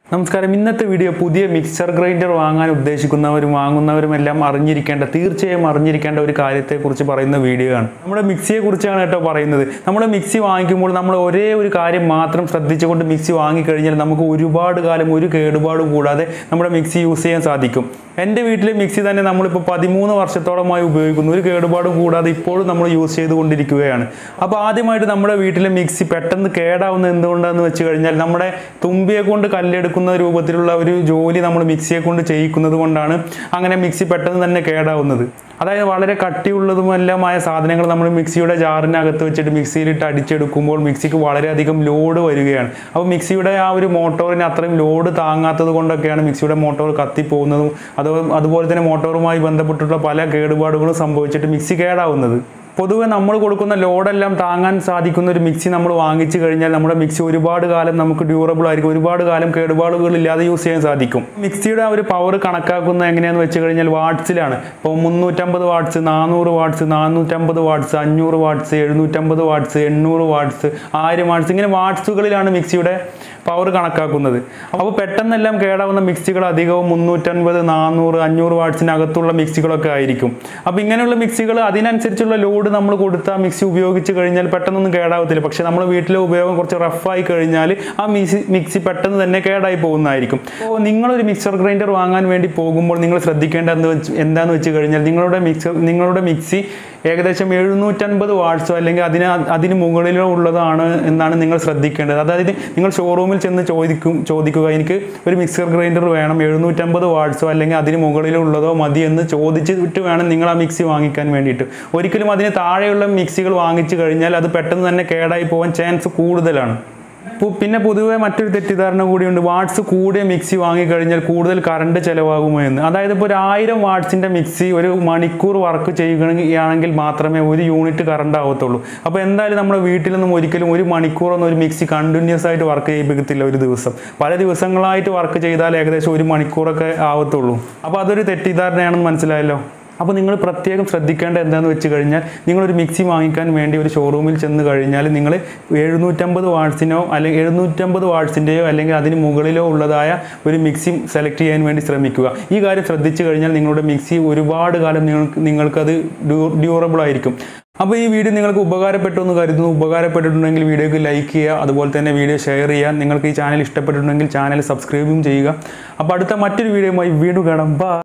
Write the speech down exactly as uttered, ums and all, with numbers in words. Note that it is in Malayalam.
നമസ്കാരം ഇന്നത്തെ വീഡിയോ പുതിയ മിക്സർ ഗ്രൈൻഡർ വാങ്ങാൻ ഉദ്ദേശിക്കുന്നവരും വാങ്ങുന്നവരും എല്ലാം അറിഞ്ഞിരിക്കേണ്ട തീർച്ചയായും അറിഞ്ഞിരിക്കേണ്ട ഒരു കാര്യത്തെക്കുറിച്ച് പറയുന്ന വീഡിയോ ആണ്. നമ്മുടെ മിക്സിയെ കുറിച്ചാണ് കേട്ടോ പറയുന്നത്. നമ്മുടെ മിക്സി വാങ്ങിക്കുമ്പോൾ നമ്മൾ ഒരേ ഒരു കാര്യം മാത്രം ശ്രദ്ധിച്ചുകൊണ്ട് മിക്സി വാങ്ങിക്കഴിഞ്ഞാൽ നമുക്ക് ഒരുപാട് കാലം ഒരു കേടുപാടും കൂടാതെ നമ്മുടെ മിക്സി യൂസ് ചെയ്യാൻ സാധിക്കും. എൻ്റെ വീട്ടിലെ മിക്സി തന്നെ നമ്മളിപ്പോൾ പതിമൂന്ന് വർഷത്തോളമായി ഉപയോഗിക്കുന്നു. ഒരു കേടുപാടും കൂടാതെ ഇപ്പോഴും നമ്മൾ യൂസ് ചെയ്തുകൊണ്ടിരിക്കുകയാണ്. അപ്പോൾ ആദ്യമായിട്ട് നമ്മുടെ വീട്ടിലെ മിക്സി പെട്ടെന്ന് കേടാവുന്നത് എന്തുകൊണ്ടാണെന്ന് വെച്ച് കഴിഞ്ഞാൽ നമ്മുടെ തുമ്പിയെ കൊണ്ട് കല്ലെടുക്കുന്ന രൂപത്തിലുള്ള ഒരു ജോലി നമ്മൾ മിക്സിയെ കൊണ്ട് ചെയ്യിക്കുന്നത് കൊണ്ടാണ് അങ്ങനെ മിക്സി പെട്ടെന്ന് തന്നെ കേടാവുന്നത്. അതായത് വളരെ കട്ടിയുള്ളതുമെല്ലാമായ സാധനങ്ങൾ നമ്മൾ മിക്സിയുടെ ജാറിനകത്ത് വെച്ചിട്ട് മിക്സിയിലിട്ട് അടിച്ചെടുക്കുമ്പോൾ മിക്സിക്ക് വളരെയധികം ലോഡ് വരികയാണ്. അപ്പോൾ മിക്സിയുടെ ആ ഒരു മോട്ടോറിന് അത്രയും ലോഡ് താങ്ങാത്തത് കൊണ്ടൊക്കെയാണ് മിക്സിയുടെ മോട്ടോർ കത്തിപ്പോകുന്നതും അത് അതുപോലെ തന്നെ മോട്ടോറുമായി ബന്ധപ്പെട്ടിട്ടുള്ള പല കേടുപാടുകളും സംഭവിച്ചിട്ട് മിക്സി കേടാവുന്നത്. പൊതുവെ നമ്മൾ കൊടുക്കുന്ന ലോഡെല്ലാം താങ്ങാൻ സാധിക്കുന്ന ഒരു മിക്സി നമ്മൾ വാങ്ങിച്ചു കഴിഞ്ഞാൽ നമ്മുടെ മിക്സി ഒരുപാട് കാലം നമുക്ക് ഡ്യൂറബിൾ ആയിരിക്കും, ഒരുപാട് കാലം കേടുപാടുകളില്ലാതെ യൂസ് ചെയ്യാൻ സാധിക്കും. മിക്സിയുടെ ആ ഒരു പവർ കണക്കാക്കുന്നത് എങ്ങനെയാണെന്ന് വെച്ച് കഴിഞ്ഞാൽ വാട്ട്സിലാണ്. ഇപ്പോൾ മുന്നൂറ്റമ്പത് വാട്ട്സ്, നാനൂറ് വാട്ട്സ്, നാനൂറ്റമ്പത് വാട്ട്സ്, അഞ്ഞൂറ് വാട്ട്സ്, എഴുന്നൂറ്റമ്പത് വാട്ട്സ്, എണ്ണൂറ് വാട്ട്സ്, ആയിരം വാട്ട്സ്, ഇങ്ങനെ വാട്ട്സുകളിലാണ് മിക്സിയുടെ പവർ കണക്കാക്കുന്നത്. അപ്പോൾ പെട്ടെന്നെല്ലാം കേടാവുന്ന മിക്സികൾ അധികവും മുന്നൂറ്റൻപത്, നാനൂറ്, അഞ്ഞൂറ് വാട്ട്സിനകത്തുള്ള മിക്സികളൊക്കെ ആയിരിക്കും. അപ്പോൾ ഇങ്ങനെയുള്ള മിക്സികൾ അതിനനുസരിച്ചുള്ള ലോഡ് നമ്മൾ കൊടുത്ത മിക്സി ഉപയോഗിച്ച് കഴിഞ്ഞാൽ പെട്ടെന്നൊന്നും കേടാവത്തില്ല. പക്ഷേ നമ്മൾ വീട്ടിലെ ഉപയോഗം കുറച്ച് റഫായി കഴിഞ്ഞാൽ ആ മിക്സി മിക്സി പെട്ടെന്ന് തന്നെ കേടായി പോകുന്നതായിരിക്കും. അപ്പോൾ നിങ്ങളൊരു മിക്സർ ഗ്രൈൻഡർ വാങ്ങാൻ വേണ്ടി പോകുമ്പോൾ നിങ്ങൾ ശ്രദ്ധിക്കേണ്ട എന്ന് വെച്ച് എന്താണെന്ന് വെച്ച് കഴിഞ്ഞാൽ നിങ്ങളുടെ മിക്സർ നിങ്ങളുടെ മിക്സി ഏകദേശം എഴുന്നൂറ്റൻപത് വാട്ട്സോ അല്ലെങ്കിൽ അതിന് അതിന് മുകളിലോ ഉള്ളതാണ് എന്നാണ് നിങ്ങൾ ശ്രദ്ധിക്കേണ്ടത്. അതായത് നിങ്ങൾ ഷോറൂമിൽ ചെന്ന് ചോദിക്കും ചോദിക്കുക എനിക്ക് ഒരു മിക്സർ ഗ്രൈൻഡർ വേണം, എഴുന്നൂറ്റമ്പത് വാട്ട്സോ അല്ലെങ്കിൽ അതിന് മുകളിലുള്ളതോ മതി എന്ന് ചോദിച്ചിട്ട് വേണം നിങ്ങൾ ആ മിക്സി വാങ്ങിക്കാൻ വേണ്ടിയിട്ട്. ഒരിക്കലും അതിന് താഴെയുള്ള മിക്സികൾ വാങ്ങിച്ചു കഴിഞ്ഞാൽ അത് പെട്ടെന്ന് തന്നെ കേടായി പോകാൻ ചാൻസ് കൂടുതലാണ്. പിന്നെ പൊതുവെ മറ്റൊരു തെറ്റിദ്ധാരണ കൂടിയുണ്ട്, വാട്ട്സ് കൂടിയ മിക്സി വാങ്ങിക്കഴിഞ്ഞാൽ കൂടുതൽ കറണ്ട് ചിലവാകുമോ എന്ന്. അതായത് ഇപ്പോൾ ഒരു ആയിരം വാട്ട്സിൻ്റെ മിക്സി ഒരു മണിക്കൂർ വർക്ക് ചെയ്യുകയാണെങ്കിൽ മാത്രമേ ഒരു യൂണിറ്റ് കറണ്ട് ആവത്തുള്ളൂ. അപ്പോൾ എന്തായാലും നമ്മുടെ വീട്ടിലൊന്നും ഒരിക്കലും ഒരു മണിക്കൂറൊന്നും ഒരു മിക്സി കണ്ടിന്യൂസ് ആയിട്ട് വർക്ക് ചെയ്യിപ്പിക്കത്തില്ല. ഒരു ദിവസം പല ദിവസങ്ങളായിട്ട് വർക്ക് ചെയ്താൽ ഏകദേശം ഒരു മണിക്കൂറൊക്കെ ആവത്തുള്ളൂ. അപ്പോൾ അതൊരു തെറ്റിദ്ധാരണയാണെന്ന് മനസ്സിലായല്ലോ. അപ്പോൾ നിങ്ങൾ പ്രത്യേകം ശ്രദ്ധിക്കേണ്ട എന്താണെന്ന് വെച്ച് കഴിഞ്ഞാൽ നിങ്ങളൊരു മിക്സി വാങ്ങിക്കാൻ വേണ്ടി ഒരു ഷോറൂമിൽ ചെന്ന് കഴിഞ്ഞാൽ നിങ്ങൾ എഴുന്നൂറ്റമ്പത് വാട്ട്സിനോ അല്ലെങ്കിൽ എഴുന്നൂറ്റമ്പത് വാട്ട്സിൻ്റെയോ അല്ലെങ്കിൽ അതിന് മുകളിലോ ഉള്ളതായ ഒരു മിക്സി സെലക്ട് ചെയ്യാൻ വേണ്ടി ശ്രമിക്കുക. ഈ കാര്യം ശ്രദ്ധിച്ചു കഴിഞ്ഞാൽ നിങ്ങളുടെ മിക്സി ഒരുപാട് കാലം നിങ്ങൾക്ക് നിങ്ങൾക്കത് ഡ്യൂറബിൾ ആയിരിക്കും. അപ്പോൾ ഈ വീഡിയോ നിങ്ങൾക്ക് ഉപകാരപ്പെട്ടു എന്ന് കരുതുന്നു. ഉപകാരപ്പെട്ടിട്ടുണ്ടെങ്കിൽ വീഡിയോക്ക് ലൈക്ക് ചെയ്യുക, അതുപോലെ തന്നെ വീഡിയോ ഷെയർ ചെയ്യുക. നിങ്ങൾക്ക് ഈ ചാനൽ ഇഷ്ടപ്പെട്ടിട്ടുണ്ടെങ്കിൽ ചാനൽ സബ്സ്ക്രൈബും ചെയ്യുക. അപ്പോൾ അടുത്ത മറ്റൊരു വീഡിയോയുമായി വീണ്ടും കാണാം. ബൈ.